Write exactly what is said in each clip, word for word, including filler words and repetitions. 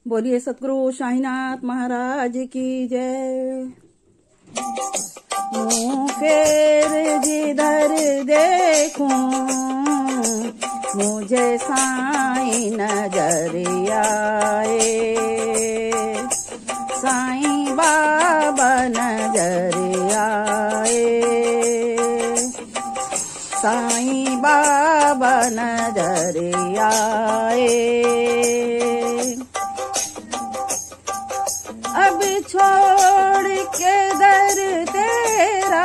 बोलिए सतगुरु साईनाथ महाराज की जय। मुँह फेर जिधर देखूं मुझे साईं नजर आए, साईं बाबा नजर आए, साईं बाबा नजर आए। अब छोड़ के दर तेरा,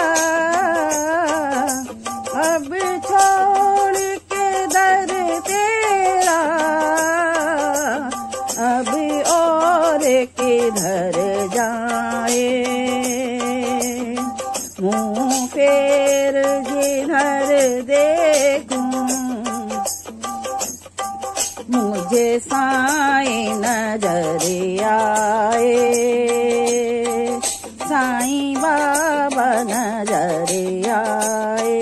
अब छोड़ के दर तेरा, अब और किधर जाए। मुँह फेर जिधर देखूं मुझे साईं नजर आए, साईं बाबा नजर आए।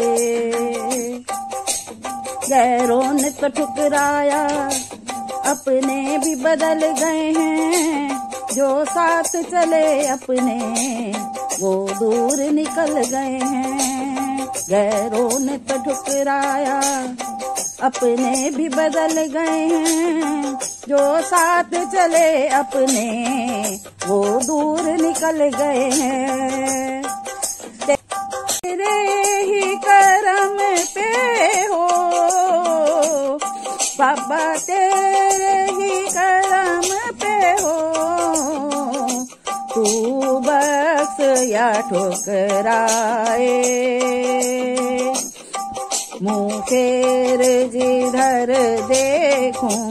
गैरों ने तो ठुकराया अपने भी बदल गए हैं, जो साथ चले अपने वो दूर निकल गए हैं। गैरों ने तो ठुकराया अपने भी बदल गए हैं, जो साथ चले अपने वो दूर निकल गए हैं। तेरे ही करम पे हो बाबा, तेरे ही करम पे हो, तू बख्श या ठुकराए। मुँह फेर जिधर देखूं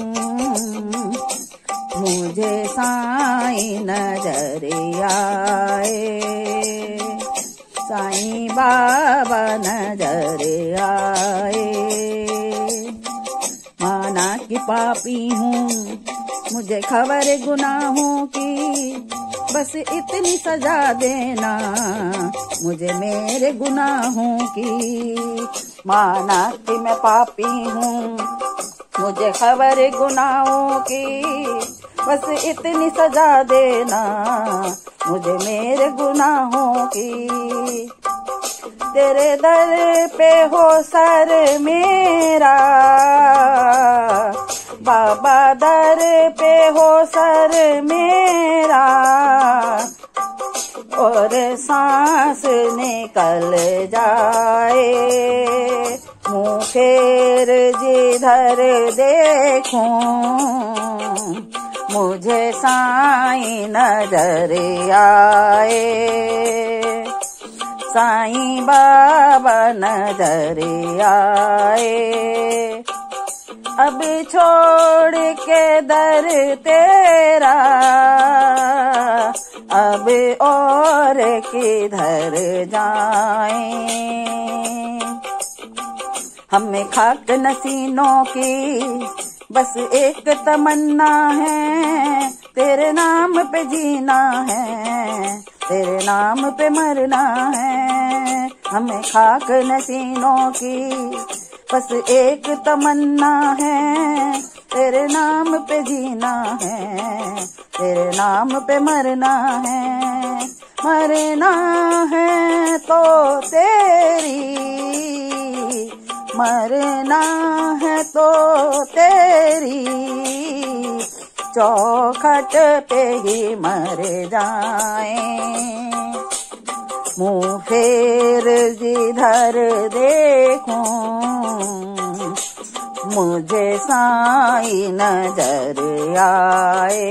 मुझे साईं नजर आए, साईं बाबा नजर आए। माना कि पापी हूँ मुझे खबर गुनाहों की, बस इतनी सजा देना मुझे मेरे गुनाहों की। माना कि मैं पापी हूँ मुझे खबर गुनाहों की, बस इतनी सजा देना मुझे मेरे गुनाहों की। तेरे दर पे हो सर मेरा बाबा, दर पे हो सर मेरा, और सांस निकल जाए। मुँह फेर जिधर देखूं मुझे साईं नजर आए, साईं बाबा नजर आए। अब छोड़ के दर तेरा, अब और किधर जाएं। हमें खाक नसीनों की बस एक तमन्ना है, तेरे नाम पे जीना है, तेरे नाम पे मरना है। हमें खाक नसीनों की बस एक तमन्ना है, तेरे नाम पे जीना है, तेरे नाम पे मरना है। मरना है तो तेरी, मरना है तो तेरी चौखट पे ही मर जाएं। मुँह फेर जिधर देखूं मुझे साईं नजर आए,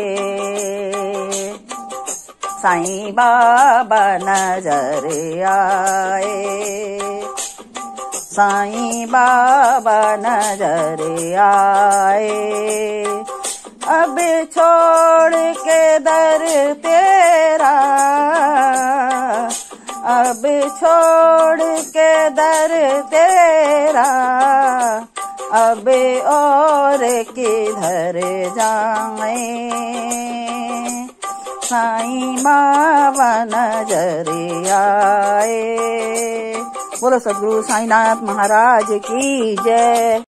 साईं बाबा नजर आए, साईं बाबा नजर आए। अब छोड़ के दर तेरा, अब छोड़ के दर तेरा, अब और किधर जाएं। साईं बाबा नजर आए। बोलो सतगुरु साईनाथ महाराज की जय।